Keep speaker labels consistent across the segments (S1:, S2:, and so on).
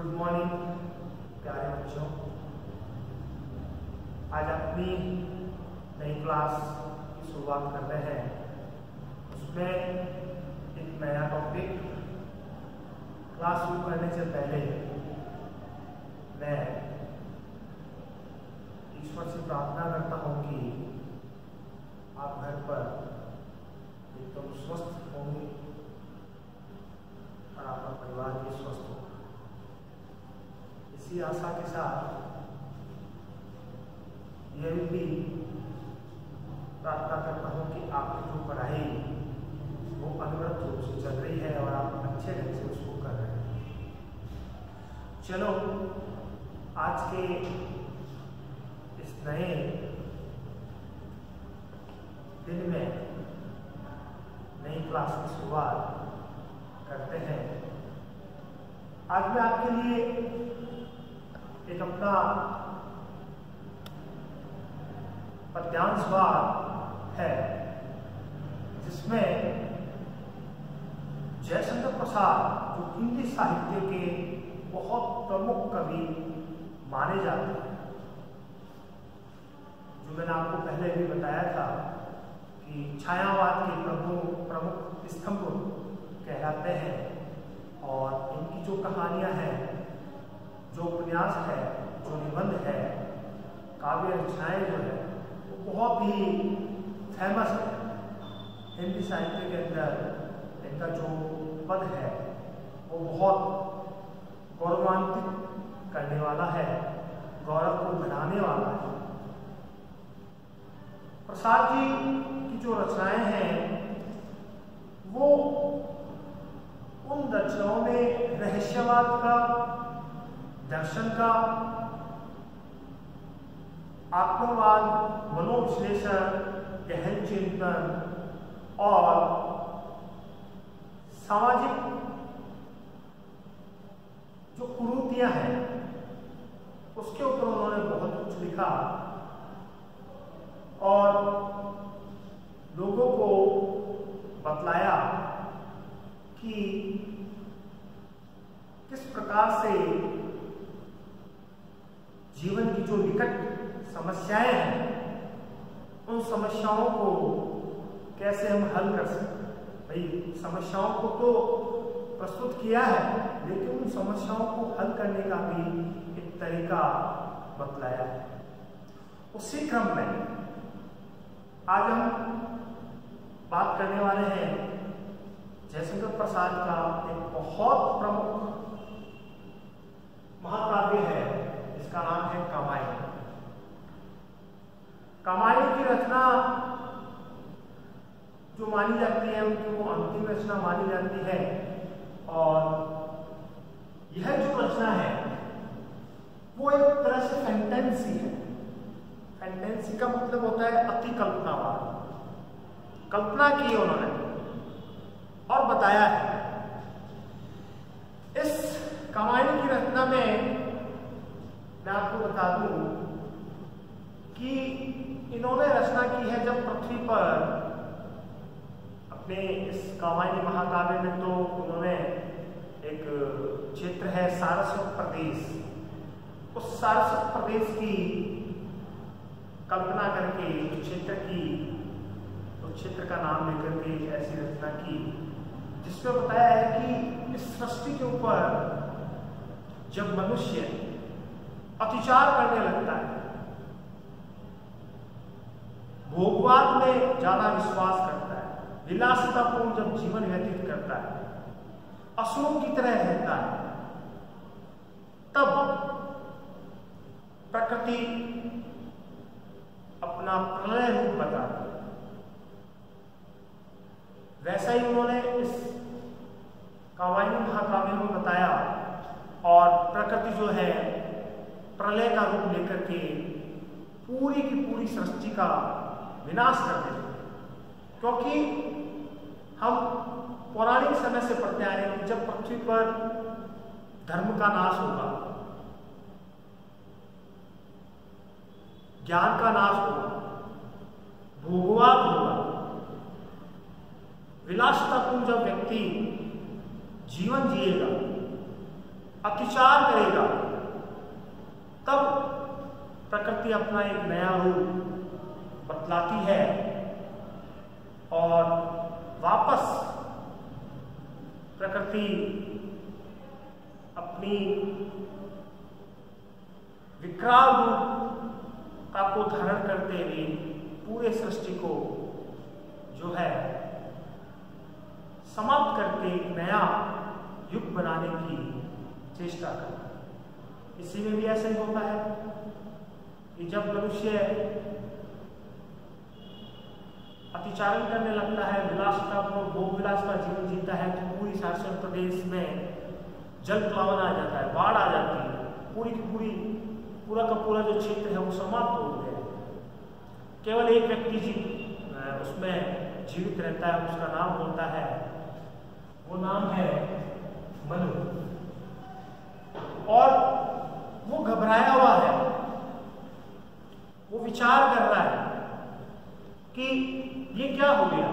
S1: Good morning प्यारे बच्चों। आज अपनी नई क्लास की शुरुआत कर रहे हैं। उसमें एक नया टॉपिक। क्लास शुरू करने से पहले मैं ईश्वर से प्रार्थना करता हूँ कि आप घर पर एकदम स्वस्थ होंगे और आपका परिवार भी स्वस्थ होगा। इसी आशा के साथ यह भी प्रार्थना करता हूँ कि आपकी जो पढ़ाई वो अनवरत रूप से चल रही है और आप अच्छे ढंग से उसको कर रहे हैं। चलो आज के इस नए दिन में नई क्लास की शुरुआत करते हैं। आज मैं आपके लिए एक अपना पद्यांश है जिसमें जयशंकर प्रसाद जो हिंदी साहित्य के बहुत प्रमुख कवि माने जाते हैं, जो मैंने आपको पहले भी बताया था कि छायावाद के प्रमुख स्तंभ कहलाते हैं और इनकी जो कहानियां हैं, जो उपन्यास है, जो निबंध है, काव्य रचनाएं जो है वो बहुत ही फेमस है। हिंदी साहित्य के अंदर इनका जो पद है वो बहुत गौरवान्वित करने वाला है, गौरव को बढ़ाने वाला है। प्रसाद जी की जो रचनाएं हैं वो उन रचनाओं में रहस्यवाद का, दर्शन का, आत्मवाद, मनोविश्लेषण, गहन चिंतन और सामाजिक जो कुरीतियां हैं उसके ऊपर उन्होंने बहुत कुछ लिखा और लोगों को बतलाया कि किस प्रकार से जीवन की जो निकट समस्याएं हैं उन समस्याओं को कैसे हम हल कर सकते हैं। भाई समस्याओं को तो प्रस्तुत किया है लेकिन उन समस्याओं को हल करने का भी एक तरीका बतलाया है। उसी क्रम में आज हम बात करने वाले हैं जयशंकर प्रसाद का एक बहुत प्रमुख महाकाव्य है जिसका नाम है कामायनी। कामायनी की रचना जो मानी जाती है उनकी वो अंतिम रचना मानी जाती है और यह जो रचना है वो एक तरह से फैंटेसी है। फैंटेसी का मतलब होता है अति कल्पनावाद। कल्पना की उन्होंने और बताया है। इस कामायनी की रचना में मैं आपको बता दूं कि इन्होंने रचना की है जब पृथ्वी पर अपने इस कामायनी महाकाव्य में तो उन्होंने एक क्षेत्र है सारस्वत प्रदेश, उस सारस्वत प्रदेश की कल्पना करके उस क्षेत्र का नाम लेकर के ऐसी रचना की जिसमें बताया है कि इस सृष्टि के ऊपर जब मनुष्य अतिचार करने लगता है, भोगवाद में ज्यादा विश्वास करता है, विलासितापूर्ण जब जीवन व्यतीत करता है, असुरों की तरह रहता है, तब प्रकृति अपना प्रलय रूप बताती है। वैसा ही उन्होंने इस कामायनी महाकाव्य में बताया और प्रकृति जो है प्रलय का रूप लेकर के पूरी की पूरी सृष्टि का विनाश कर देती है। क्योंकि हम पौराणिक समय से पढ़ते आ रहे हैं कि जब पृथ्वी पर धर्म का नाश होगा, ज्ञान का नाश होगा, भोगवाद होगा, विलासितापूर्ण जब व्यक्ति जीवन जिएगा, अतिचार करेगा, तब प्रकृति अपना एक नया रूप बतलाती है और वापस प्रकृति अपनी विकराल रूप को धारण करते हुए पूरे सृष्टि को जो है समाप्त करके एक नया युग बनाने की चेष्टा करता है। इसी में भी ऐसा ही होता है कि जब मनुष्य अतिचारण करने लगता है, विलासिता को भोग विलास का जीवन जीता है, तो पूरी सारस्वत प्रदेश में जल प्लावन आ जाता है, बाढ़ आ जाती है, पूरी की पूरा का पूरा जो क्षेत्र है वो समाप्त हो गया। केवल एक व्यक्ति उसमें जीवित रहता है, उसका नाम होता है, वो नाम है मनु, और वो घबराया हुआ है, वो विचार कर रहा है कि ये क्या हो गया।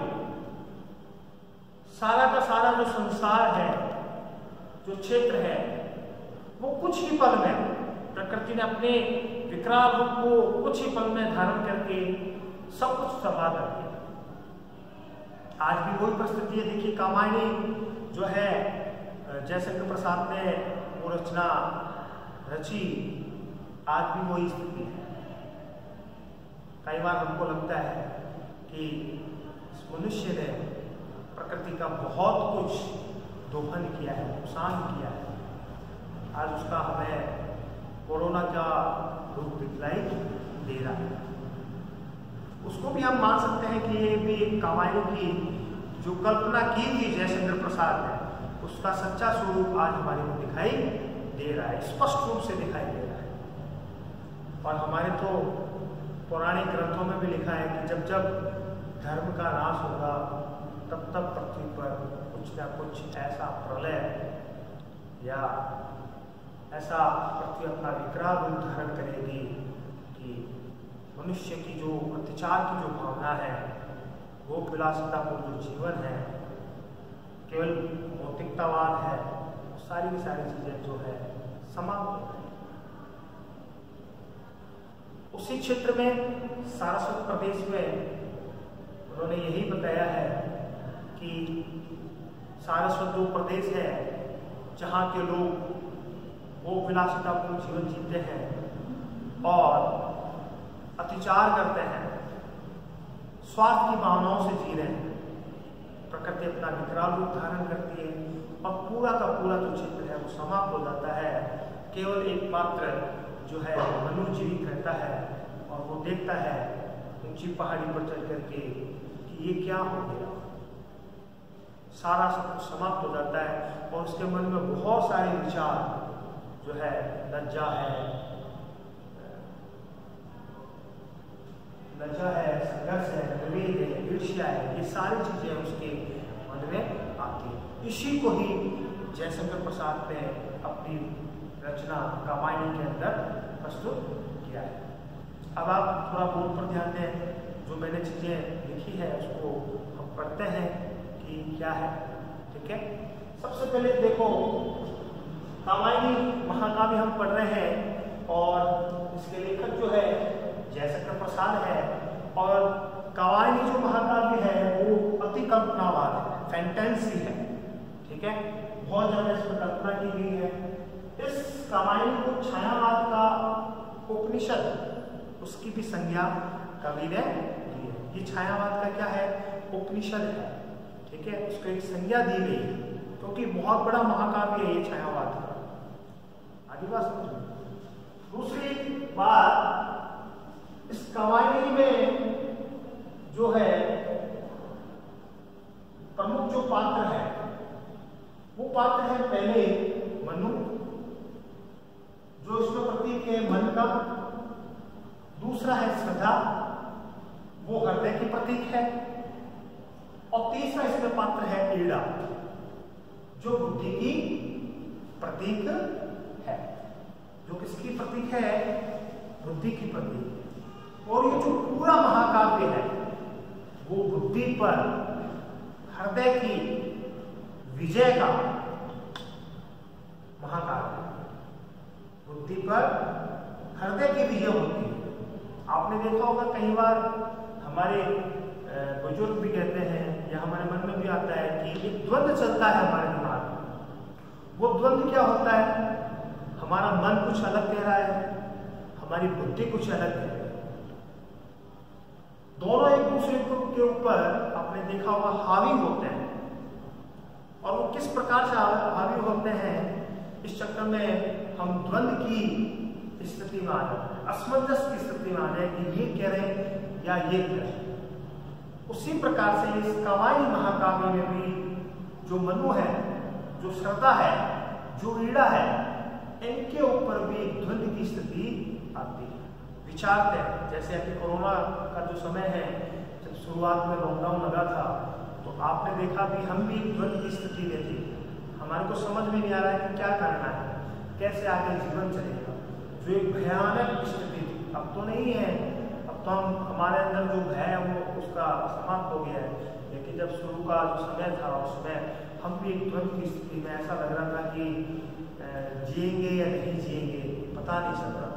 S1: सारा का सारा जो संसार है, जो क्षेत्र है, वो कुछ ही पल में प्रकृति ने अपने विकराल रूप को कुछ ही पल में धारण करके सब कुछ तबाह कर दिया। आज भी वही परिस्थिति है। देखिए, कामायनी जो है, जयशंकर प्रसाद ने वो रचना रची, आज भी वही स्थिति है। कई बार हमको लगता है कि इस मनुष्य ने प्रकृति का बहुत कुछ दोहन किया है, नुकसान किया है। आज उसका हमें कोरोना का रूप दिखलाई दे रहा है। उसको भी हम मान सकते हैं कि ये भी एक कामायनी की जो कल्पना की थी जयशंकर प्रसाद ने, उसका सच्चा स्वरूप आज हमारे को दिखाई दे रहा है, स्पष्ट रूप से दिखाई दे रहा है। और हमारे तो पौराणिक ग्रंथों में भी लिखा है कि जब जब धर्म का नाश होगा, तब तब पृथ्वी पर कुछ ना कुछ ऐसा प्रलय या ऐसा पृथ्वी अपना विकराल रूप धारण करेगी कि मनुष्य की जो अत्याचार की जो भावना है, वो विलासितापूर्ण जीवन है, केवल भौतिकतावाद है, सारी की सारी चीजें जो है समाप्त हो गई। उसी क्षेत्र में सारस्वत प्रदेश में उन्होंने यही बताया है कि सारस्वत जो प्रदेश है, जहाँ के लोग वो विलासितापूर्ण जीवन जीते हैं और अतिचार करते हैं, स्वार्थ की भावनाओं से जी रहे हैं, प्रकृति अपना विकराल रूप धारण करती है और पूरा का पूरा जो क्षेत्र है वो समाप्त हो जाता है। केवल एकमात्र जो है मनु जीवित रहता है और वो देखता है ऊंची पहाड़ी पर चढ़ करके कि ये क्या हो गया। सारा सब कुछ समाप्त हो जाता है और उसके मन में बहुत सारे विचार जो है, लज्जा है, संघर्ष है, विवेक है, ईर्ष्या है, ये सारी चीजें उसके मन में आती है। इसी को ही जयशंकर प्रसाद ने अपनी रचना कामायनी के अंदर प्रस्तुत किया है। अब आप थोड़ा बोर्ड पर ध्यान दें, जो मैंने चीजें लिखी है उसको हम पढ़ते हैं कि क्या है। ठीक है, सबसे पहले देखो, कामायनी महाकाव्य हम पढ़ रहे हैं और इसके लेखक जो है जयशंकर प्रसाद है, और कामायनी जो महाकाव्य है वो अति कल्पनावाद है, फैंटेसी है। ठीक है, बहुत ज्यादा इस पर कल्पना की गई है। इस कामायनी को छायावाद का उपनिषद, उसकी भी संज्ञा कवि ने दी है। ये छायावाद का क्या है? उपनिषद है। ठीक है, उसको एक संज्ञा दी गई है क्योंकि बहुत बड़ा महाकाव्य है ये छायावाद का। आगे बात समझो। दूसरी बात, इस कामायनी में जो है प्रमुख जो पात्र है वो पात्र है पहले मनु, जो इसमें प्रतीक है मन का। दूसरा है श्रद्धा, वो हृदय की प्रतीक है। और तीसरा इसमें पात्र है पीड़ा, जो बुद्धि की प्रतीक है। जो किसकी प्रतीक है? बुद्धि की प्रतीक है। और ये जो पूरा महाकाव्य है वो बुद्धि पर हृदय की विजय का महाकाव्य है। बुद्धि पर हृदय की विजय होती है। आपने देखा होगा कई बार हमारे बुजुर्ग भी कहते हैं या हमारे मन में भी आता है कि एक द्वंद्व चलता है हमारे दिमाग में। वो द्वंद्व क्या होता है? हमारा मन कुछ अलग कह रहा है, हमारी बुद्धि कुछ अलग है। दोनों एक दूसरे के ऊपर आपने देखा होगा हावी होते हैं, और वो किस प्रकार से हावी होते हैं, इस चक्कर में हम द्वंद्व की स्थिति में आ जाते हैं, असमंजस की स्थिति में आ जाए कि ये कह रहे हैं या ये कह रहे हैं। उसी प्रकार से इस कामायनी महाकाव्य में भी जो मनु है, जो श्रद्धा है, जो ईड़ा है, इनके ऊपर भी एक द्वंद्व की स्थिति आती है। विचारते हैं, जैसे अभी कोरोना का जो समय है, जब शुरुआत में लॉकडाउन लगा था, तो आपने देखा भी हम भी द्वंद्व की स्थिति में थे। हमारे को समझ में नहीं आ रहा है कि क्या करना है, कैसे आगे जीवन चलेगा। जो एक भयानक स्थिति थी, अब तो नहीं है, अब तो हमारे अंदर जो भय है वो उसका समाप्त हो गया है। लेकिन जब शुरू का जो समय था, उसमें हम भी एक द्वंद्व की स्थिति में, ऐसा लग रहा था कि जिएंगे या नहीं जिएंगे, पता नहीं चल रहा।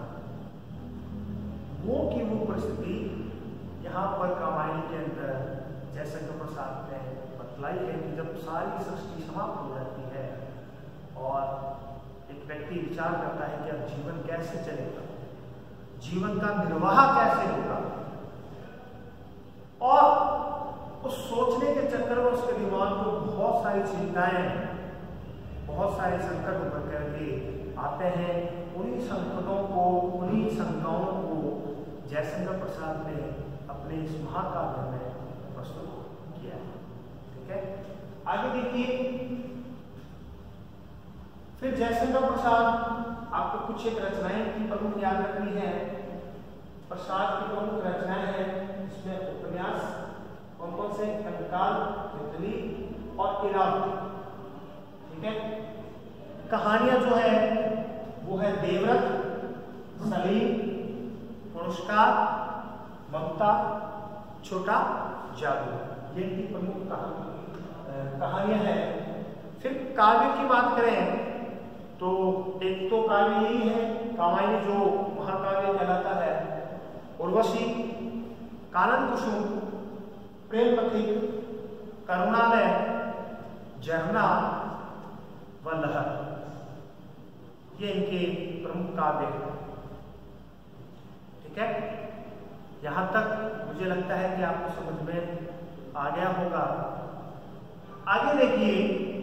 S1: वो की वो परिस्थिति यहाँ पर कामायनी के अंदर जयशंकर प्रसाद ने बतलाई है कि जब सारी सृष्टि समाप्त हो जाती है और एक व्यक्ति विचार करता है कि अब जीवन कैसे चलेगा, जीवन का निर्वाह कैसे होगा, और उस सोचने के चक्कर में उसके दिमाग को बहुत सारी चिंताएं, बहुत सारे संकट उभर करके आते हैं। उन्हीं संकटों को, उन्हीं शंकाओं को जयशंकर प्रसाद ने अपने इस महाकाव्य में प्रस्तुत किया है। ठीक है, आगे देखिए। फिर जयशंकर प्रसाद, आपको कुछ एक रचनाएं की प्रमुख याद रखनी है। प्रसाद की प्रमुख रचनाएं हैं, इसमें उपन्यास कौन से? कंकाल, तितली और इरावती। ठीक है, कहानियां जो है वो है देवव्रत, सलीम, पुरस्कार, ममता, छोटा जादू, ये इनकी प्रमुख कहानियां हैं। फिर काव्य की बात करें तो एक तो काव्य यही है कामायनी जो महाकाव्य कहलाता है, उर्वशी, कानन कुसुम, प्रेम पथिक, करुणालय, झरना व लहर, ये इनके प्रमुख काव्य हैं। ठीक है, यहां तक मुझे लगता है कि आपको समझ में आ गया होगा। आगे देखिए,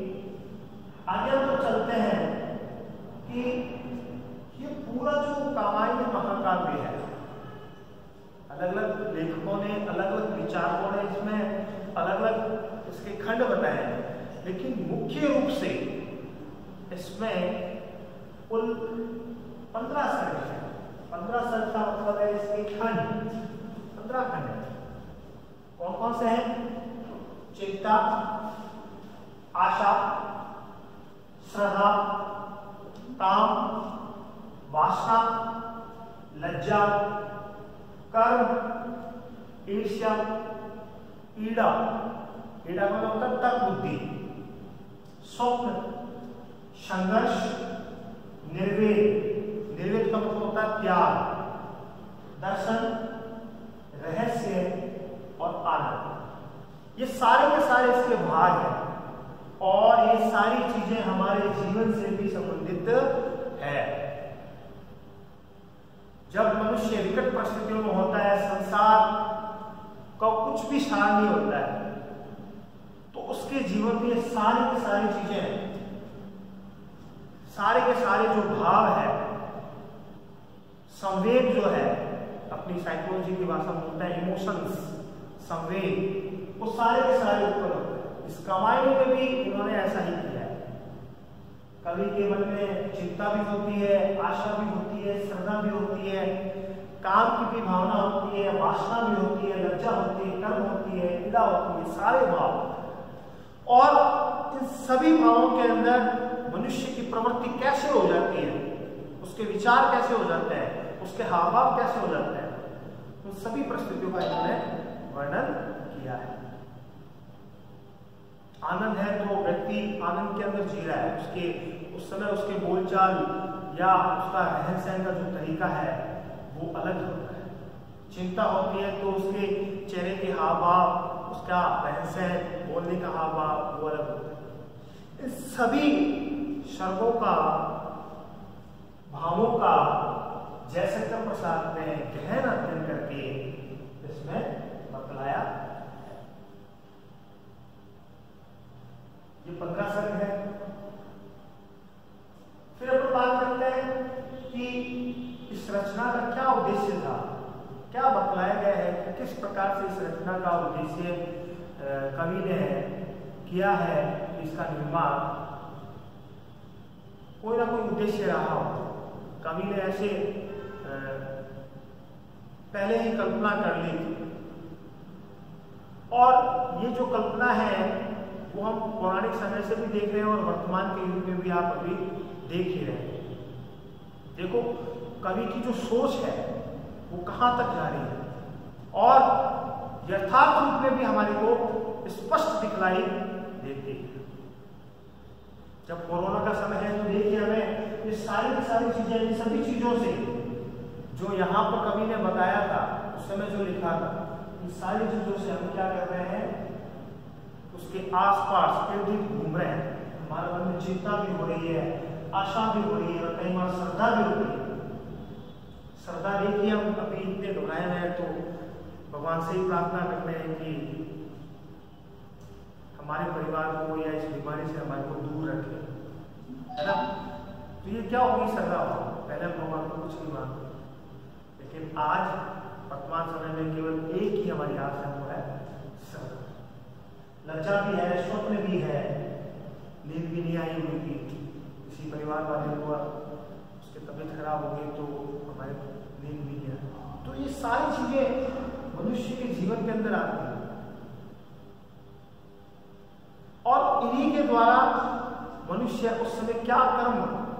S1: आगे हम तो चलते हैं कि ये पूरा जो कामायनी महाकाव्य है, अलग अलग लेखकों ने, अलग अलग विचारकों ने इसमें अलग अलग इसके खंड बताए हैं, लेकिन मुख्य रूप से इसमें कुल 15 सर्ग है। 15 सर्ग का मतलब है इसके खंड, 15 खंड है। कौन कौन से हैं? चिंता, आशा, श्रद्धा, काम, वासना, लज्जा, कर्म, ईर्ष्या, पीड़ा, पीड़ा का मतलब तक बुद्धि, स्वप्न, संघर्ष, निर्वेद, निर्वेद का मतलब होता है त्याग, दर्शन, रहस्य और आनंद। ये सारे के सारे इसके भाग हैं और ये सारी चीजें हमारे जीवन से भी संबंधित है। जब मनुष्य विकट परिस्थितियों में होता है, संसार का कुछ भी सार नहीं होता है, तो उसके जीवन में सारी की सारी चीजें, सारे के सारे जो भाव है, संवेग जो है, अपनी साइकोलॉजी की भाषा में होता है इमोशंस, संवेग, वो सारे के सारे ऊपर होते हैं। इस कामायनी में भी इन्होंने ऐसा ही किया है। कवि के मन में चिंता भी होती है, आशा भी होती है, श्रद्धा भी होती है, काम की भी भावना होती है, वासना भी होती है, लज्जा होती है, कर्म होती है, पीड़ा होती है, सारे भाव। और इन सभी भावों के अंदर मनुष्य की प्रवृत्ति कैसे हो जाती है, उसके विचार कैसे हो जाते हैं, उसके हाव भाव कैसे हो जाते हैं, उन सभी परिस्थितियों का इन्होंने वर्णन किया है। आनंद है तो व्यक्ति आनंद के अंदर जी रहा है, उसके उस समय उसके बोलचाल या उसका रहन सहन का जो तरीका है वो अलग होता है। चिंता होती है तो उसके चेहरे के हाव भाव, उसका रहन सहन, बोलने का हाव भाव वो अलग होता है। इस सभी शर्मों का, भावों का जयशंकर प्रसाद ने गहन अध्ययन करके इसमें बतलाया। ये 15 सर्ग है। फिर अपन बात करते हैं कि इस रचना का क्या उद्देश्य था, क्या बतलाया गया है कि किस प्रकार से इस रचना का उद्देश्य कवि ने किया है। इसका निर्माण कोई ना कोई उद्देश्य रहा हो। कवि ने ऐसे पहले ही कल्पना कर ली थी, और ये जो कल्पना है वो हम पौराणिक समय से भी देख रहे हैं और वर्तमान के युग में भी आप अभी देख ही रहे हैं। देखो कवि की जो सोच है वो कहाँ तक जा रही है और यथार्थ रूप में भी हमारे को स्पष्ट दिखलाई देती है। जब कोरोना का समय है तो देखिए हमें ये सारी की सारी चीजें, इन सभी चीजों से जो यहाँ पर कवि ने बताया था, उस समय जो लिखा था, इन सारी चीजों से हम क्या कर रहे हैं, उसके आसपास इर्द गिर्द घूम रहे हैं। हमारे मन में चिंता भी हो रही है, आशा भी हो रही है और कई बार श्रद्धा भी हो रही है। श्रद्धा देखिए हम अभी इतने घबराए हुए हैं तो भगवान से ही प्रार्थना करते हैं कि हमारे परिवार को या इस बीमारी से हमारे को दूर रखे, है ना। तो ये क्या होगी, श्रद्धा हो। पहले हम भगवान को कुछ नहीं मांगते, लेकिन आज वर्तमान समय में केवल एक ही हमारी आस है, वो है श्रद्धा। लज्जा भी है, स्वप्न भी है, नींद भी नहीं आई हुई थी, किसी परिवार वाले को उसकी तबीयत खराब हो गई तो हमारे नींद भी नहीं आई। तो ये सारी चीजें मनुष्य के जीवन के अंदर आती है और इन्हीं के द्वारा मनुष्य उस समय क्या कर्म,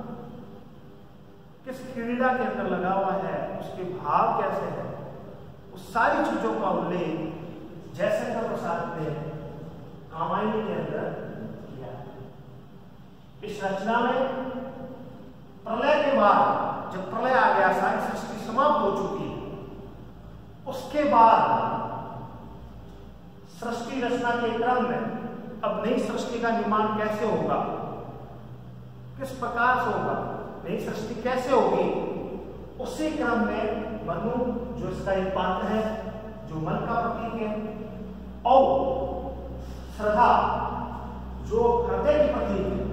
S1: किस क्रीड़ा के अंदर लगा हुआ है, उसके भाव कैसे है, उस सारी चीजों का उल्लेख जयशंकर प्रसाद ने रामायण के अंदर किया। इस रचना में प्रलय के बाद, जब प्रलय आ गया, सारी सृष्टि समाप्त हो चुकी है, उसके बाद सृष्टि रचना के क्रम में अब नई सृष्टि का निर्माण कैसे होगा, किस प्रकार से होगा, नई सृष्टि कैसे होगी, उसी क्रम में मनु जो इसका एक पात्र है, जो मन का प्रतीक है, और श्रद्धा जो हृदय की प्रतीक है,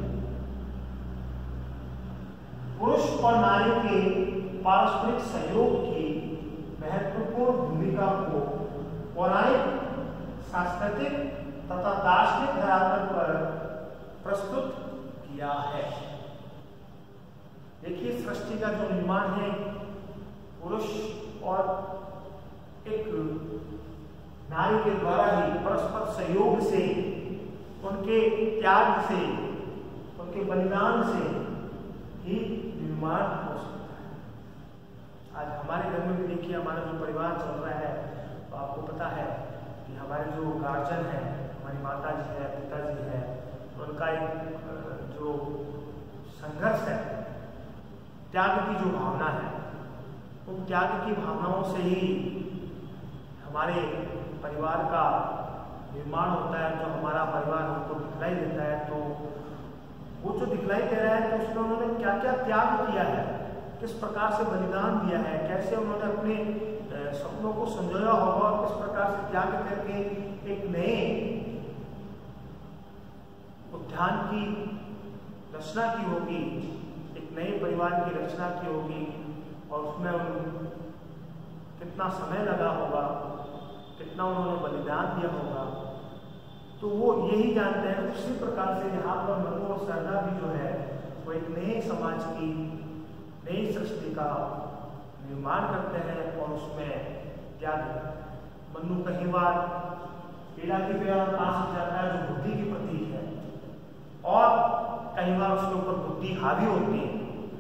S1: पुरुष और नारी के पारस्परिक सहयोग की महत्वपूर्ण भूमिका को पौराणिक, सांस्कृतिक तथा दार्शनिक धरातल पर प्रस्तुत किया है। देखिए सृष्टि का जो निर्माण है, पुरुष और एक नारी के द्वारा ही परस्पर सहयोग से, उनके त्याग से, उनके बलिदान से ही निर्माण हो सकता है। आज हमारे घर में भी देखिए हमारा जो परिवार चल रहा है, तो आपको पता है कि हमारे जो गार्जियन है, हमारी माता जी है, पिताजी है, उनका एक जो संघर्ष है, त्याग की जो भावना है, उन त्याग की भावनाओं से ही हमारे परिवार का निर्माण होता है। जो हमारा परिवार हमको दिखलाई देता है, तो वो जो दिखलाई दे रहा है तो उसमें उन्होंने क्या क्या त्याग किया है, किस प्रकार से बलिदान दिया है, कैसे उन्होंने अपने सपनों को संजोया होगा और किस प्रकार से त्याग करके एक नए उद्यान की रचना की होगी, एक नए परिवार की रचना की होगी, और उसमें कितना समय लगा होगा, कितना उन्होंने बलिदान दिया होगा, तो वो यही जानते हैं। उसी प्रकार से यहाँ पर मनु और श्रद्धा भी जो है वो एक नए समाज की, नई सृष्टि का निर्माण करते हैं और उसमें त्याग। मनु कई बार पीड़ा की पास हो जाता है, जो बुद्धि की प्रतीक है, और कई बार उसके ऊपर बुद्धि हावी होती है।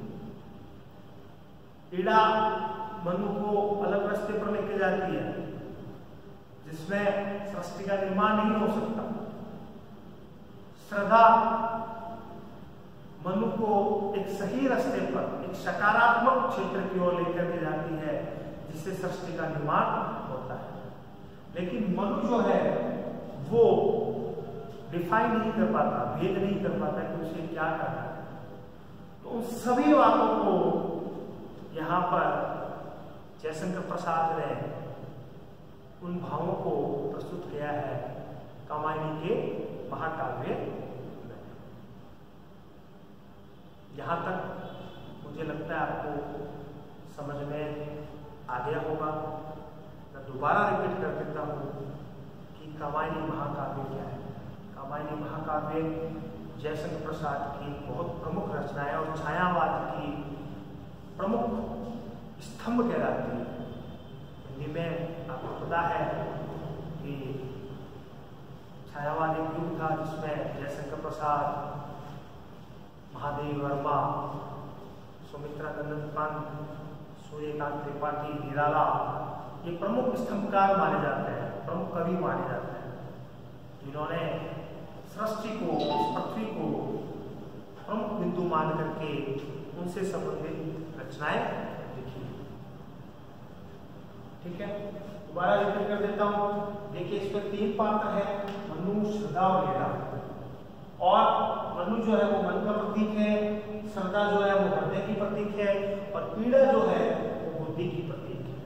S1: पीड़ा मनु को अलग रास्ते पर लेके जाती है, जिसमें सृष्टि का निर्माण नहीं हो सकता। श्रद्धा मनु को एक सही रास्ते पर, एक सकारात्मक क्षेत्र की ओर लेकर के जाती है, जिससे सृष्टि का निर्माण होता है। लेकिन मनु जो है वो डिफाइन नहीं कर पाता, भेद नहीं कर पाता कि उसे क्या करना है। तो उन सभी बातों को यहाँ पर जयशंकर प्रसाद ने उन भावों को प्रस्तुत किया है कामायनी के महाकाव्य में। यहाँ तक मुझे लगता है आपको समझ में आ गया होगा। मैं दोबारा रिपीट कर देता हूँ कि कामायनी महाकाव्य क्या है। कामायनी महाकाव्य जयशंकर प्रसाद की बहुत प्रमुख रचना है और छायावाद की प्रमुख स्तंभ कहलाती है। हिंदी में आपको पता है कि छायावाद एक युग था जिसमें जयशंकर प्रसाद, महादेव वर्मा, सुमित्रा नंदन पंत, सूर्यकांत त्रिपाठी, निराला, ये प्रमुख स्तंभकार माने जाते हैं, प्रमुख कवि माने जाते हैं, जिन्होंने सृष्टि को, इस पृथ्वी को प्रमुख बिंदु मान करके उनसे संबंधित रचनाएं लिखी। ठीक है, दोबारा रिपीट कर देता हूं। देखिए, इसमें 3 पात्र हैं, मनु, श्रद्धा और लीला। और मनु जो है वो मन का प्रतीक है, श्रद्धा जो है वो हृदय की प्रतीक है, और पीड़ा जो है वो बुद्धि की प्रतीक है।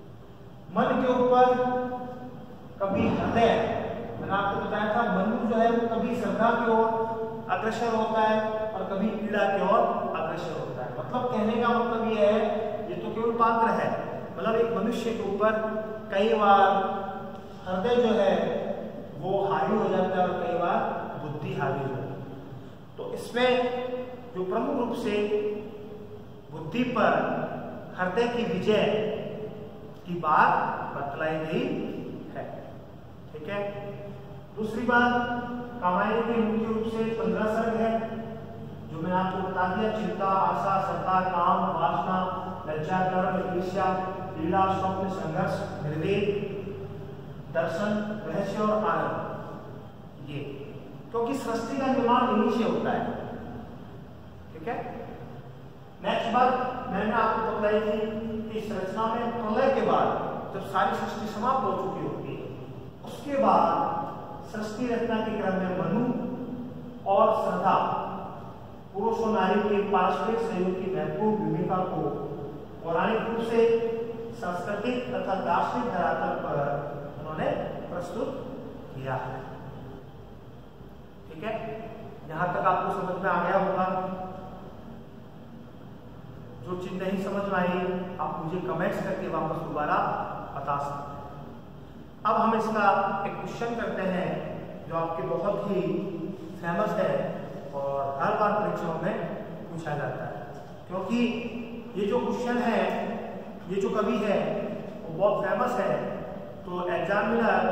S1: मन के ऊपर कभी हृदय, मैंने आपको बताया था, मनु जो है वो कभी श्रद्धा की ओर अग्रसर होता है और कभी पीड़ा की ओर अग्रसर होता है। मतलब कहने का मतलब ये है, ये तो केवल पात्र है, मतलब एक मनुष्य के ऊपर कई बार हृदय जो है वो हावी हो जाता है और कई बार बुद्धि हावी हो जाती है। तो इसमें जो प्रमुख रूप से बुद्धि पर हृदय की विजय की बात बतलाई गई है। ठीक है, दूसरी बात, कामायनी के मुख्य रूप से 15 सर्ग है, जो मैंने आपको बता दिया। चिंता, आशा, श्रद्धा, काम, वासना, लज्जा, कर्म, ईर्ष्या, पीड़ा, स्वप्न, संघर्ष, निर्वेद, दर्शन, रहस्य और आनंद, ये क्योंकि सृष्टि का निर्माण इन्हीं से होता है। ठीक है, नेक्स्ट बात मैंने आपको बताई थी कि इस रचना में प्रलय के बाद जब सारी सृष्टि समाप्त हो चुकी होती है, उसके बाद सृष्टि रचना के क्रम में मनु और श्रद्धा, पुरुष और नारी के पारस्परिक सहयोग की महत्वपूर्ण भूमिका को पौराणिक रूप से सांस्कृतिक तथा दार्शनिक धरातल पर उन्होंने प्रस्तुत किया है। ठीक है, यहां तक आपको समझ में आ गया होगा। जो चीज नहीं समझ में आई आप मुझे कमेंट्स करके वापस दोबारा बता सकते हैं। अब हम इसका एक क्वेश्चन करते हैं जो आपके बहुत ही फेमस है और हर बार परीक्षाओं में पूछा जाता है, क्योंकि ये जो क्वेश्चन है, ये जो कवि है वो बहुत फेमस है। तो एग्जामिनर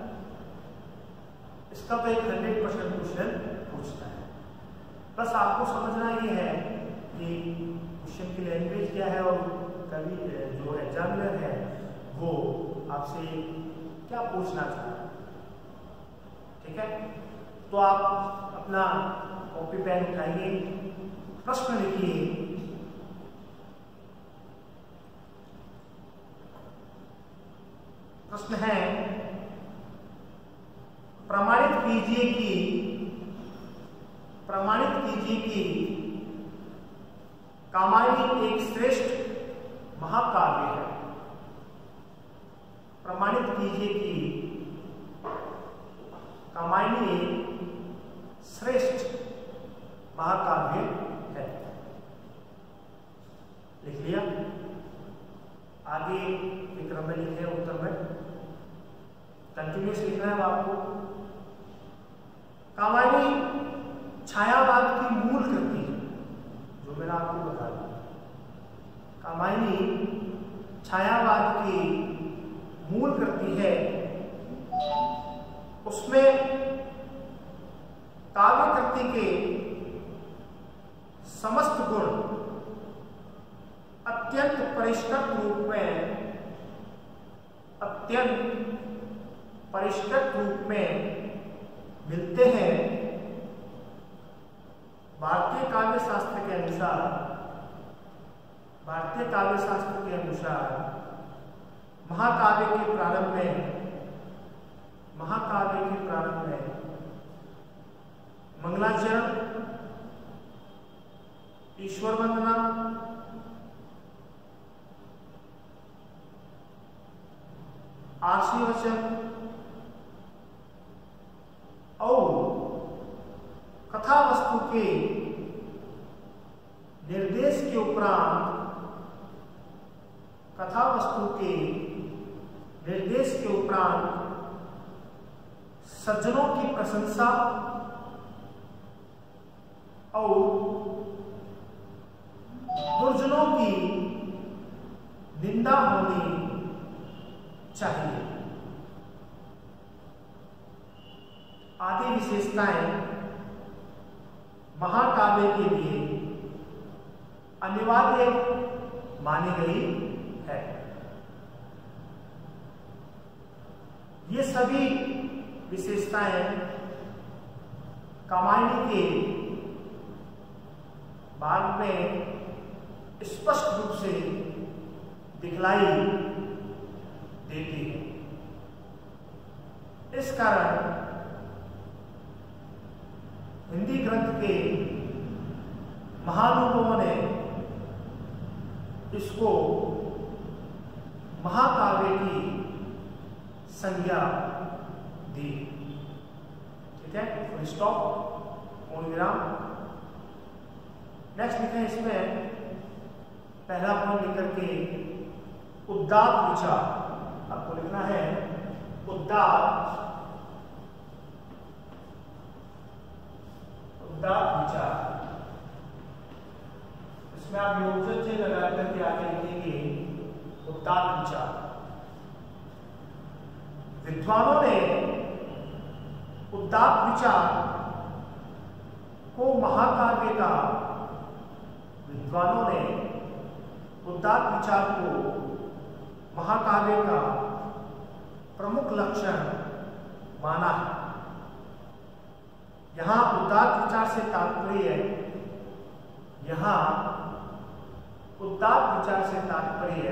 S1: इसका तो एक 100% क्वेश्चन पूछता है। बस आपको समझना ये है कि क्वेश्चन की लैंग्वेज क्या है और कवि जो एग्जामिनर है वो आपसे क्या पूछना चाहता है। ठीक है, तो आप अपना कॉपी पेन उठाइए, प्रश्न लिखिए। प्रश्न है, प्रमाणित कीजिए कि कामायनी एक श्रेष्ठ महाकाव्य है। प्रमाणित कीजिए कि कामायनी एक श्रेष्ठ महाकाव्य है। लिख लिया? आगे एक क्रम में लिखे, उत्तर में कंटिन्यूस लिखना है आपको। कामायनी छायावाद की मूल कृति है, जो मैंने आपको बता दिया। कामायनी छायावाद की मूल कृति है। उसमें काव्य कृति के समस्त गुण अत्यंत परिष्कृत रूप में मिलते हैं। भारतीय काव्य शास्त्र के अनुसार, भारतीय काव्य शास्त्र के अनुसार महाकाव्य के प्रारंभ में मंगलाचरण, ईश्वर वंदना, आशीर्वचन और कथा वस्तु के निर्देश के उपरांत सज्जनों की प्रशंसा और दुर्जनों की निंदा होनी चाहिए। आदि विशेषताएं महाकाव्य के लिए अनिवार्य मानी गई है। ये सभी विशेषताएं कामायनी के भाग में स्पष्ट रूप से दिखलाई देती है। इस कारण हिंदी ग्रंथ के महानुभावों ने इसको महाकाव्य की संज्ञा दी। ठीक है, फुल स्टॉप, पूर्ण विराम। नेक्स्ट लिखें इसमें पहला पॉइंट लिख करके उदात्त विचार। आपको लिखना है उदात्त विचार। इसमें आप योजक से लगा करके आगे लिखेंगे उदात्त विचार। विद्वानों ने उदात्त विचार को महाकाव्य का महाकाव्य का प्रमुख लक्षण माना है। यहां उदात्त विचार से तात्पर्य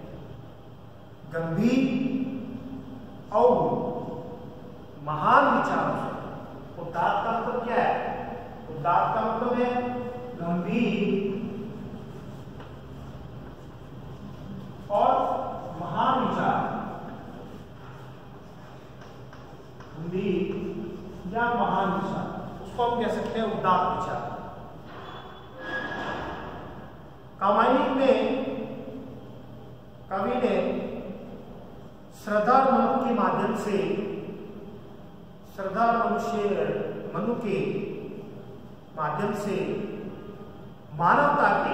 S1: गंभीर और महान विचारों से। उदात्त का मतलब क्या है? उदात्त का मतलब है गंभीर और महान विचार, गंभीर या महान विचार, उसको हम कह सकते हैं उदात्त विचार। कामायनी में कवि ने श्रद्धा मनु के माध्यम से मानवता के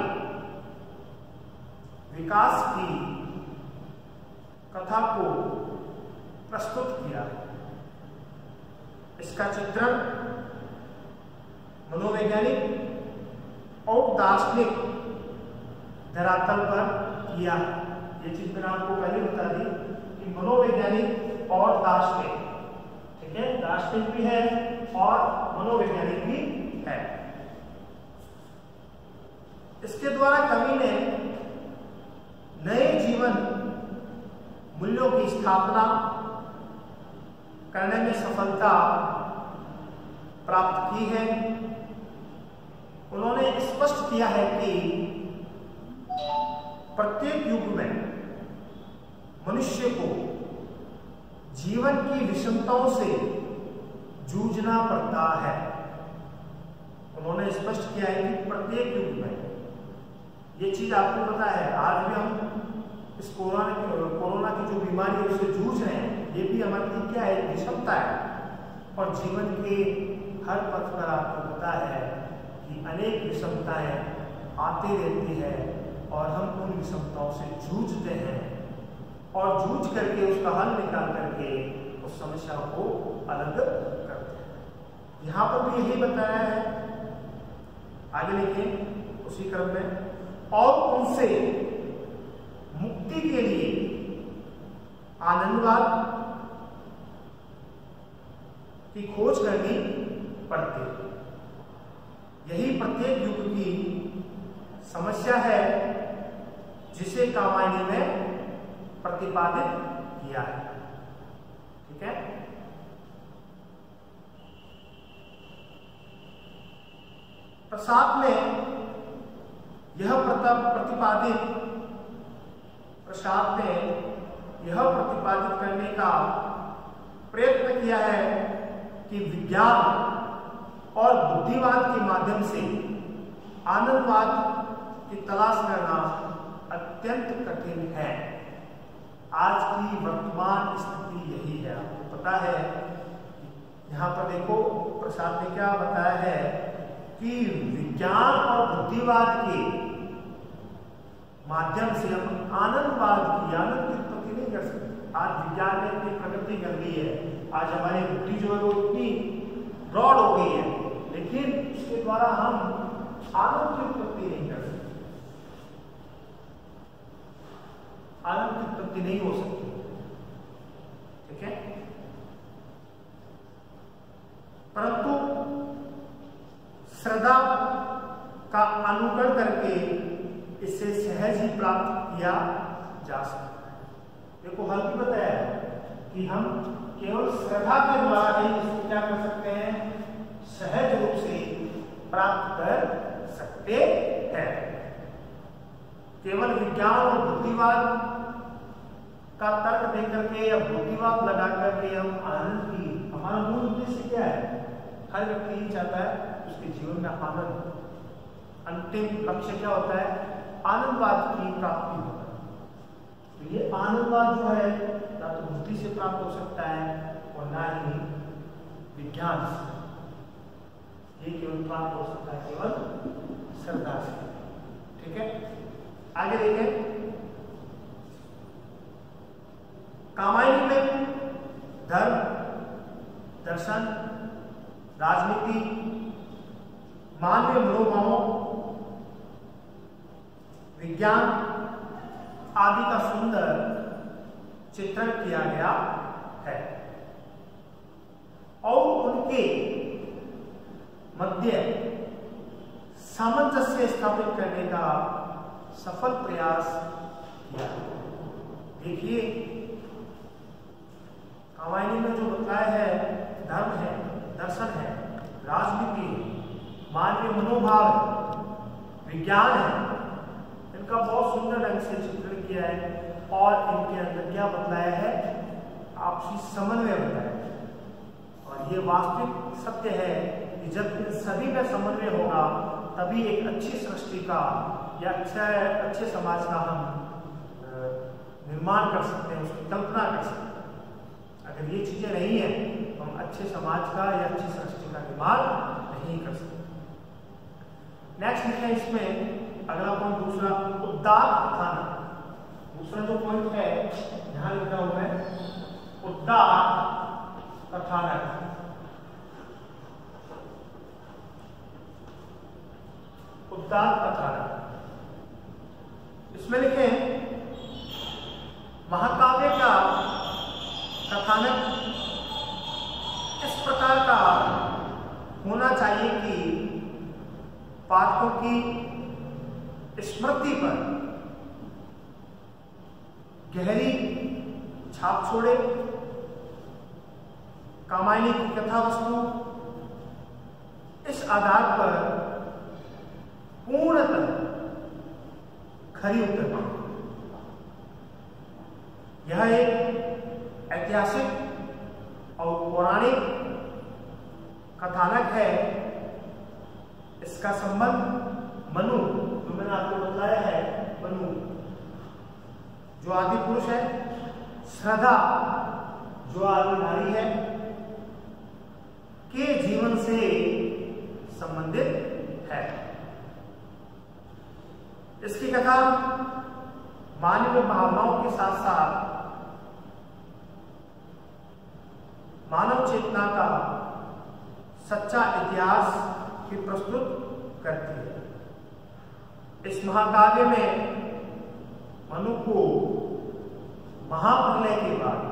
S1: विकास की कथा को प्रस्तुत किया है। इसका चित्रण मनोवैज्ञानिक और दार्शनिक धरातल पर किया। ये चीज मैंने आपको पहले बता दी कि मनोवैज्ञानिक और दार्शनिक, ठीक है, दार्शनिक भी है और मनोवैज्ञानिक भी है। इसके द्वारा कवि ने नए जीवन मूल्यों की स्थापना करने में सफलता प्राप्त की है। उन्होंने स्पष्ट किया है कि प्रत्येक युग में मनुष्य को जीवन की विषमताओं से जूझना पड़ता है। उन्होंने स्पष्ट किया है कि प्रत्येक युग में, ये चीज आपको पता है, आज भी हम इस कोरोना की जो बीमारी है उससे जूझ रहे हैं। ये भी हमारी क्या है? विषमता है। और जीवन के हर पथ पर आपको पता है कि अनेक विषमताएं आती रहती है और हम उन विषमताओं से जूझते हैं और जूझ करके उसका हल निकाल करके उस समस्या को अलग करते हैं। यहाँ पर भी यही बताया है। आगे लिखिए उसी क्रम में, और उनसे मुक्ति के लिए आनंदवाद की खोज करनी पड़ती है। यही प्रत्येक युग की समस्या है जिसे कामायनी ने प्रतिपादित किया है। ठीक है, प्रसाद ने यह प्रतिपादित करने का प्रयत्न किया है कि विज्ञान और बुद्धिवाद के माध्यम से आनंदवाद की तलाश करना अत्यंत कठिन है। आज की वर्तमान स्थिति यही है। आपको पता है, यहाँ पर देखो प्रसाद ने क्या बताया है कि विज्ञान और बुद्धिवाद के माध्यम से हम आनंद की उत्पत्ति नहीं कर सकते। आज विज्ञान ने इतनी प्रगति कर ली है, आज हमारी बुद्धि जो है वो इतनी ब्रॉड हो गई है, लेकिन इसके द्वारा हम आनंद की उत्पत्ति नहीं कर सकते। आनंद की उत्पत्ति नहीं हो सकती। ठीक है, परंतु श्रद्धा का अनुकरण करके इसे सहज ही प्राप्त किया जा सकता है। देखो हल भी बताया कि हम केवल श्रद्धा के द्वारा ही इसको क्या कर सकते हैं, सहज रूप से प्राप्त कर सकते हैं। केवल विज्ञान और बुद्धिवाद का तर्क देकर के या बुद्धिवाद लगा करके हम आनंद की, हमारा मूल उद्देश्य क्या है? हर व्यक्ति ही चाहता है उसके जीवन में आनंद, अंतिम लक्ष्य क्या होता है? आनंदवाद की प्राप्ति होता है। तो ये आनंदवाद जो है ना तो बुद्धि से प्राप्त हो सकता है और ना ही विज्ञान से। ये केवल प्राप्त हो सकता है केवल श्रद्धा से। ठीक है, आगे देखें। कामायनी में धर्म, दर्शन, राजनीति, मानवीय मनोभावों, विज्ञान आदि का सुंदर चित्रण किया गया है और उनके मध्य सामंजस्य स्थापित करने का सफल प्रयास किया। देखिए कामायनी में जो बताया है, धर्म है, दर्शन है, राजनीति, मानवीय मनोभाव, विज्ञान है, इनका बहुत सुंदर ढंग से चित्रण किया है और इनके अंदर क्या बताया है? आपसी समन्वय बताया है। और ये वास्तविक सत्य है कि जब इन सभी का समन्वय होगा तभी एक अच्छी सृष्टि का या अच्छे समाज का हम निर्माण कर सकते हैं, उसकी कल्पना कर सकते हैं। अगर ये चीजें नहीं है तो हम अच्छे समाज का या अच्छी सृष्टि का निर्माण नहीं कर सकते। नेक्स्ट लिखा है इसमें अगला पॉइंट, दूसरा उदार कथानक। दूसरा जो पॉइंट है यहां लिखा हुआ है उदार कथानक। उदार कथानक इसमें लिखे महाकाव्य का कथानक इस प्रकार का होना चाहिए कि पाठकों की स्मृति पर गहरी छाप छोड़े। कामायनी की कथा वस्तु इस आधार पर पूर्णतः खरी उतरती। यह एक ऐतिहासिक और पौराणिक कथानक है। इसका संबंध मनु, जो मैंने आपको बताया है, मनु जो आदि पुरुष है, श्रद्धा जो आदि नारी है, के जीवन से संबंधित है। इसकी कथा मानवीय भावनाओं के साथ साथ मानव चेतना का सच्चा इतिहास की प्रस्तुत करती है। इस महाकाव्य में मनु को महाप्रलय के बाद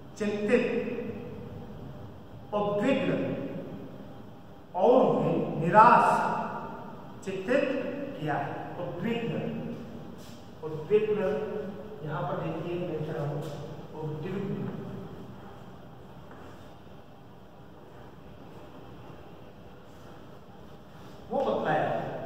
S1: चिंतित, उद्विग्न और निराश चित्रित किया है। उद्विग्न, उद्विग्न यहां पर देखिए देख रहा हूं, उद्विग्न वो बतलाया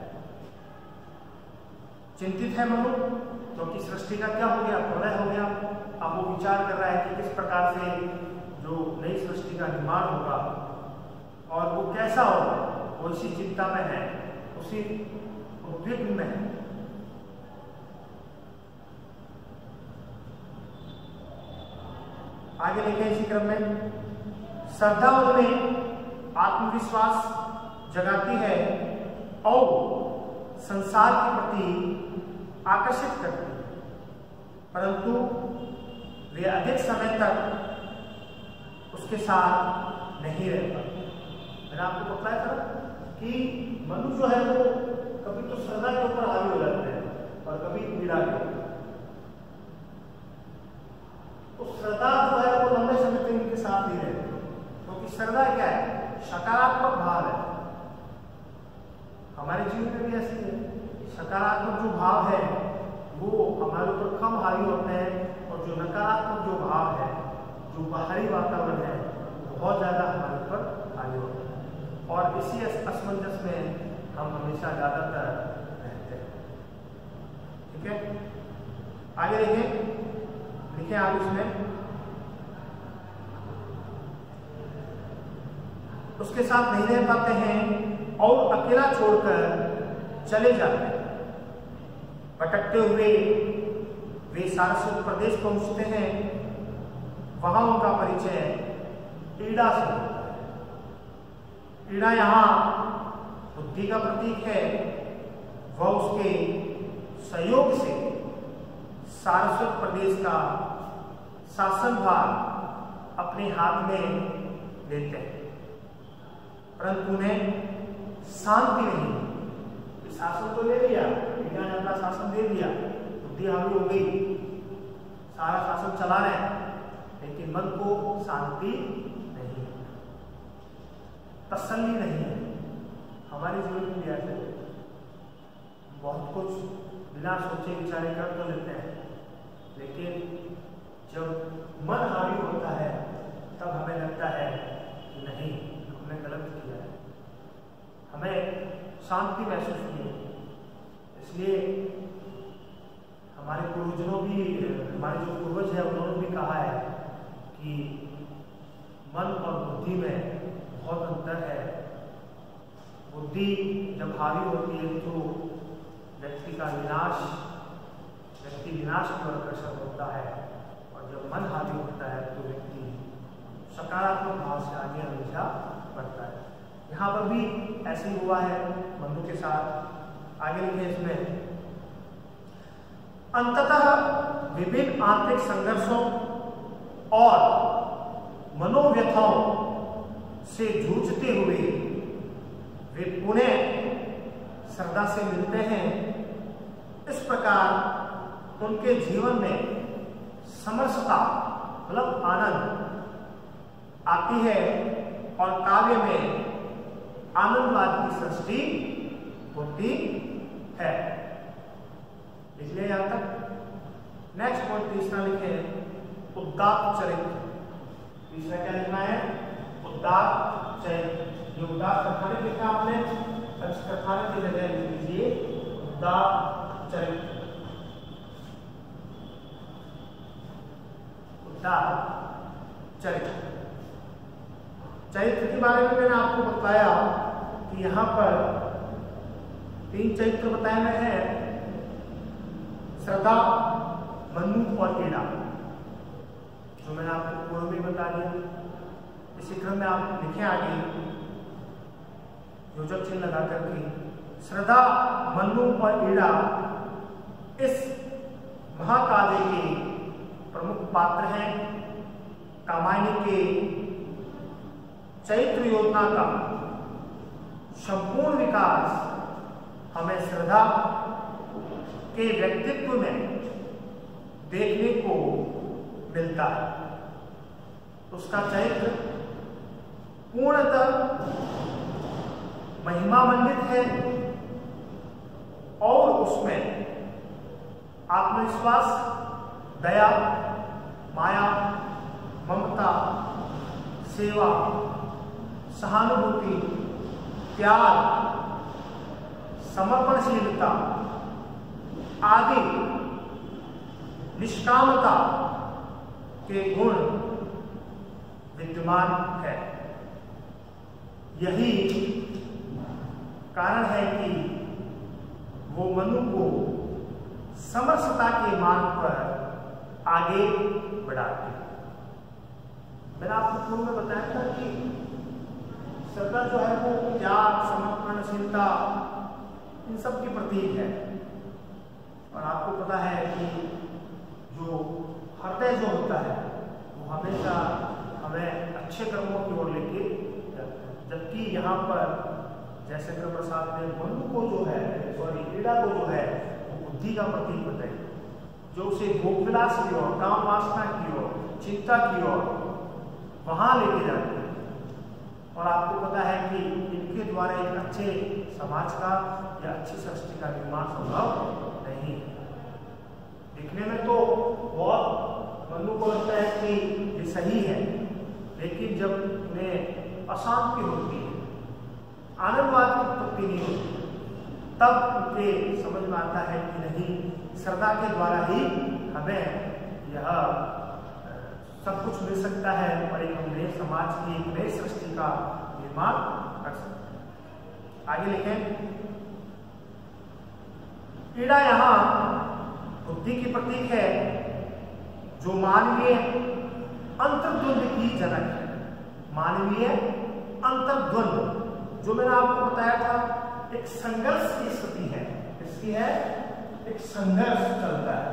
S1: चिंतित है मनुष्य, क्योंकि सृष्टि का क्या हो गया, प्रलय हो गया। अब वो विचार कर रहा है कि किस प्रकार से जो नई सृष्टि का निर्माण होगा और वो कैसा होगा, वो इसी चिंता में है, उसी उद्विग्न में है। आगे देखें इसी क्रम में, श्रद्धा उनमें आत्मविश्वास जगाती है और संसार के प्रति आकर्षित करती है, परंतु वे अधिक समय तक उसके साथ नहीं रह पाते। मैंने आपको बताया था कि मनुष्य जो है वो कभी तो श्रद्धा के ऊपर हावी हो जाते हैं और कभी पीड़ा के ऊपर। तो श्रद्धा जो है वो लंबे समय तक इनके साथ नहीं रहती, क्योंकि श्रद्धा क्या है, सकारात्मक भाव है। हमारे जीवन में भी ऐसी है, सकारात्मक जो भाव है वो हमारे ऊपर कम हावी होते हैं और जो नकारात्मक जो भाव है, जो बाहरी वातावरण है, बहुत ज्यादा हमारे ऊपर हावी होता है। और इसी असमंजस में हम हमेशा ज्यादातर रहते हैं। ठीक है, आगे देखें, लिखें आप इसमें, उसके साथ नहीं रह पाते हैं और अकेला छोड़कर चले जाते हैं। भटकते हुए वे सारस्वत प्रदेश पहुंचते हैं, वहां उनका परिचय ईड़ा से होता है। ईड़ा यहाँ बुद्धि का प्रतीक है, वह उसके सहयोग से सारस्वत प्रदेश का शासनभार अपने हाथ में लेते हैं, परंतु उन्हें शांति नहीं। शासन तो ले लिया, ईड़ा ने अपना शासन दे दिया, बुद्धि हावी हो गई, सारा शासन चला रहे हैं, लेकिन मन को शांति नहीं है, तसल्ली नहीं है। हमारे जीवन में भी ऐसे बहुत कुछ बिना सोचे विचारे कर तो लेते हैं, लेकिन जब मन हावी होता है तब हमें लगता है कि नहीं, हमने गलत किया है, हमें शांति महसूस नहीं होती। इसलिए हमारे पूर्वजों भी, हमारे जो पूर्वज है उन्होंने भी कहा है कि मन और बुद्धि में बहुत अंतर है। बुद्धि जब हावी होती है तो व्यक्ति का विनाश, व्यक्ति विनाश की ओर अग्रसर होता है, और जब मन हावी होता है तो व्यक्ति सकारात्मक भाव से आगे हमेशा बढ़ता है। यहाँ पर भी ऐसे ही हुआ है मनु के साथ। आगे लिखे इसमें, अंततः विभिन्न आंतरिक संघर्षों और मनोव्यथाओं से जूझते हुए वे पुनः श्रद्धा से मिलते हैं। इस प्रकार उनके जीवन में समरसता मतलब आनंद आती है और काव्य में आनंदवाद की सृष्टि होती है। इसलिए यहां तक नेक्स्ट पॉइंट तीसरा लिखे, उदात्त चरित्र। तीसरा क्या लिखना है, उदात्त चरित्र। जो उदात्त कथानक लिखा आपने, कथानक की जगह लिख लीजिए उदात्त चरित्र। उदात्त चरित्र, चरित्र के बारे में मैंने आपको बताया कि यहाँ पर 3 चरित्र बताए गए हैं, श्रद्धा, मनु और ईड़ा, जो मैंने आपको पूर्व में बता दिया। इसी क्रम में आप लिखे आगे योजक चिन्ह लगा करके, श्रद्धा, मनु और ईड़ा इस महाकाव्य के प्रमुख पात्र हैं। रामायण के चैत्र योजना का संपूर्ण विकास हमें श्रद्धा के व्यक्तित्व में देखने को मिलता है। उसका चरित्र पूर्णतः महिमा मंडित है और उसमें आत्मविश्वास, दया, माया, ममता, सेवा, सहानुभूति, प्यार, समर्पणशीलता आदि निष्कामता के गुण विद्यमान है। यही कारण है कि वो मनु को समरसता के मार्ग पर आगे बढ़ाते हैं। मैंने आपको पूर्व में बताया था कि श्रद्धा जो है वो त्याग, समर्पणशीलता इन सब की प्रतीक है। और आपको पता है कि जो हृदय जो होता है वो हमेशा हमें अच्छे कर्मों की ओर लेके जाता है, जबकि यहाँ पर जैसे कि प्रसाद ने मनु को जो है ईड़ा को जो है वो बुद्धि का प्रतीक बताई, जो उसे भोग विलास की ओर, काम वासना की ओर, चिंता की ओर वहां लेके जाते हैं। और आपको पता है कि इनके द्वारा एक अच्छे समाज का या अच्छी सृष्टि का निर्माण संभव नहीं है। दिखने में तो बहुत मनु को लगता है कि ये सही है, लेकिन जब उन्हें अशांति होती है, आनंदवाद की उत्पत्ति नहीं होती, तब उनके समझ में आता है कि नहीं, श्रद्धा के द्वारा ही हमें यह सब कुछ मिल सकता है और एक नए समाज की, एक नई सृष्टि का निर्माण कर सकते हैं। आगे लिखें, ईड़ा यहाँ बुद्धि की प्रतीक है जो मानवीय अंतर्द्वंद की जनक है। मानवीय अंतर्द्वंद जो मैंने आपको बताया था, एक संघर्ष की स्थिति है। इसकी है एक संघर्ष चलता है।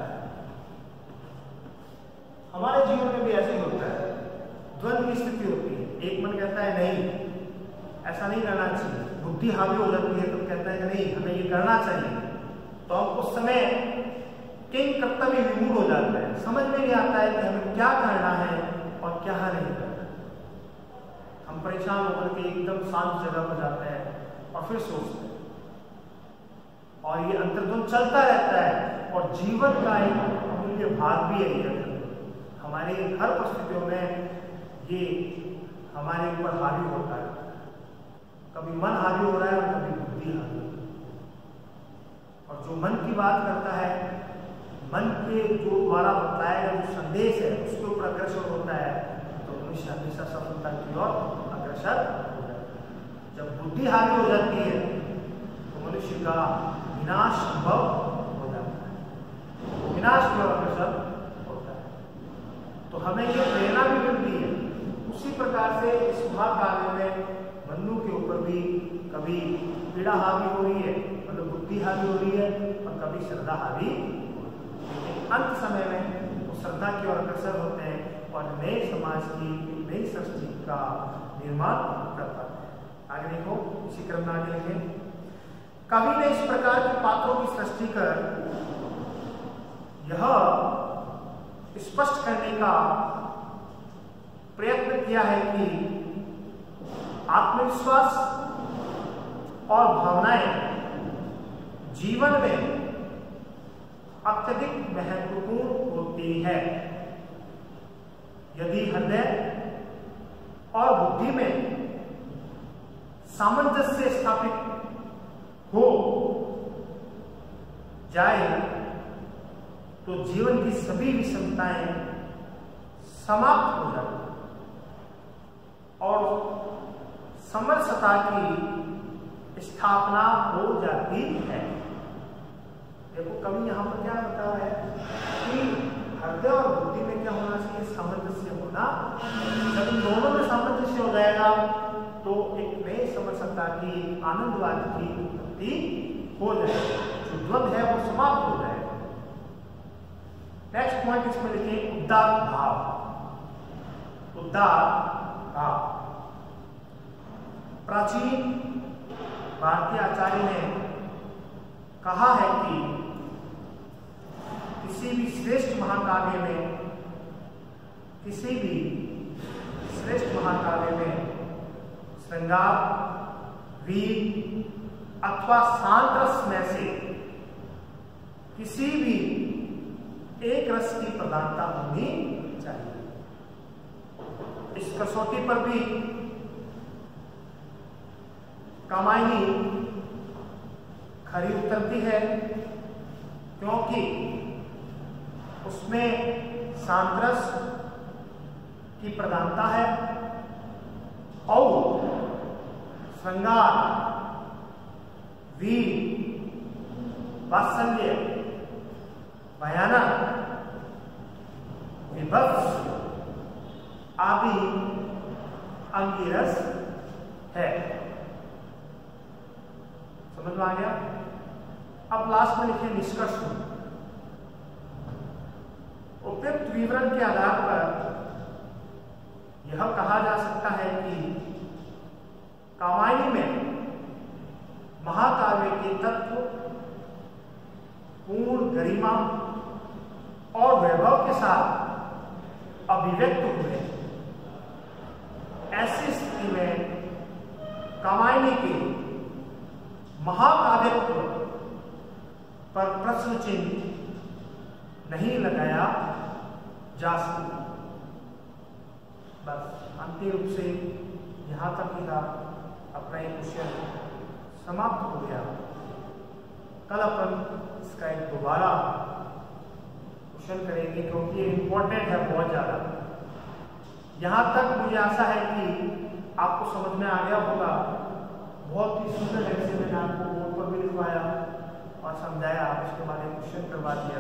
S1: हमारे जीवन में भी ऐसे ही होता है, द्वंद की स्थिति होती है। एक मन कहता है नहीं, ऐसा नहीं करना चाहिए, बुद्धि हावी हो जाती है तो कहता है कि नहीं, हमें ये करना चाहिए। तो हम उस समय किंग कर्तव्य विमूढ़ हो जाता है, समझ में नहीं आता है कि हमें क्या करना है और क्या नहीं करना। हम परेशान होकर के एकदम शांत जगह पर जाते हैं और फिर सोचते हैं, और ये अंतर्द्वंद चलता रहता है। और जीवन का एक अमूल्य भाग भी है, हमारे हर परिस्थितियों में ये हमारे ऊपर हावी होता है। कभी मन हावी हो रहा है और कभी बुद्धि हावी हो रही है। और जो मन की बात करता है, मन के जो द्वारा बताया गया जो संदेश है उसके ऊपर अग्रसर होता है, तो मनुष्य हमेशा सफलता की ओर अग्रसर हो जाता है। जब बुद्धि हावी हो जाती है तो मनुष्य का विनाश संभव हो जाता है, विनाश की ओर अग्रसर होता है। तो हमें ये प्रेरणा भी मिलती है। उसी प्रकार से इस महाकाव्य में मनु के ऊपर भी कभी पीड़ा हावी हो रही है, मतलब बुद्धि हावी हो रही है, और कभी श्रद्धा हावी। लेकिन अंत समय में वो श्रद्धा की ओर अग्रसर होते हैं और नए समाज की, नई सृष्टि का निर्माण कर पाते हैं। आगे देखो, इसी क्रम में आगे लिखें, कवि ने इस प्रकार के पात्रों की सृष्टि कर यह स्पष्ट करने का प्रयत्न किया है कि आत्मविश्वास और भावनाएं जीवन में अत्यधिक महत्वपूर्ण होती है। यदि हृदय और बुद्धि में सामंजस्य स्थापित हो जाए तो जीवन की सभी विषमताएं समाप्त हो जाती हैं और समरसता की स्थापना हो जाती है। देखो, कवि यहां पर क्या बताया है कि हृदय और बुद्धि में क्या होना चाहिए, सामंजस्य होना। जब इन दोनों में सामंजस्य हो जाएगा तो एक नई समरसता की, आनंदवाद की उत्पत्ति हो जाएगी। जो द्वंद है वो समाप्त हो जाएगा। नेक्स्ट पॉइंट इसमें लिखें, उदार भाव। उदार भाव प्राचीन भारतीय आचार्य ने कहा है कि किसी भी श्रेष्ठ महाकाव्य में, किसी भी श्रेष्ठ महाकाव्य में श्रृंगार, वीर अथवा शांत रस में से किसी भी एक रस की प्रधानता होनी चाहिए। इस कसौटी पर भी कामायनी खरी उतरती है, क्योंकि उसमें शांत रस की प्रधानता है और श्रृंगार, वीर, वात्सल्य, भयानक, विभत्स आदि अंगिरस है। समझ में आ गया? अब लास्ट में लिखे निष्कर्ष। उपयुक्त विवरण के आधार पर यह कहा जा सकता है कि कामायनी में महाकाव्य के तत्व पूर्ण गरिमा और वैभव के साथ अभिव्यक्त हुए। ऐसी स्थिति में कामायनी के महाकाव्यत्व पर प्रश्न चिन्ह नहीं लगाया जा सकता। बस अंतिम रूप से यहाँ तक ही था, अपना एक क्वेश्चन समाप्त हो गया। कल अपन इसका एक दोबारा क्वेश्चन करेंगे, क्योंकि ये इम्पोर्टेंट है बहुत ज़्यादा। यहाँ तक मुझे आशा है कि आपको समझ में आ गया होगा। बहुत ही सुंदर ढंग से मैंने आपको बोर्ड पर भी लिखवाया और समझाया, उसके बाद एक क्वेश्चन करवा दिया।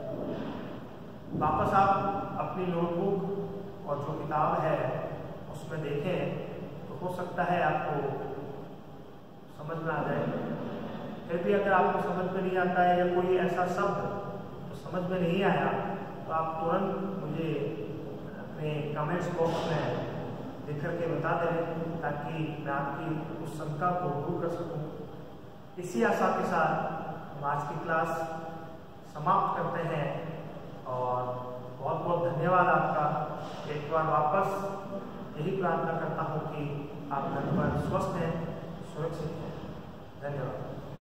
S1: वापस आप अपनी नोटबुक और जो किताब है उसमें देखें तो हो सकता है आपको समझ में आ जाए। फिर भी अगर आपको समझ में नहीं आता है या कोई ऐसा शब्द तो समझ में नहीं आया तो आप तुरंत मुझे अपने कमेंट्स बॉक्स में लिख करके बता दें, ताकि मैं आपकी उस शंका को दूर कर सकूं। इसी आशा के साथ हम आज की क्लास समाप्त करते हैं और बहुत बहुत धन्यवाद आपका। एक बार वापस यही प्रार्थना करता हूं कि आप घर पर स्वस्थ हैं, सुरक्षित हैं। धन्यवाद।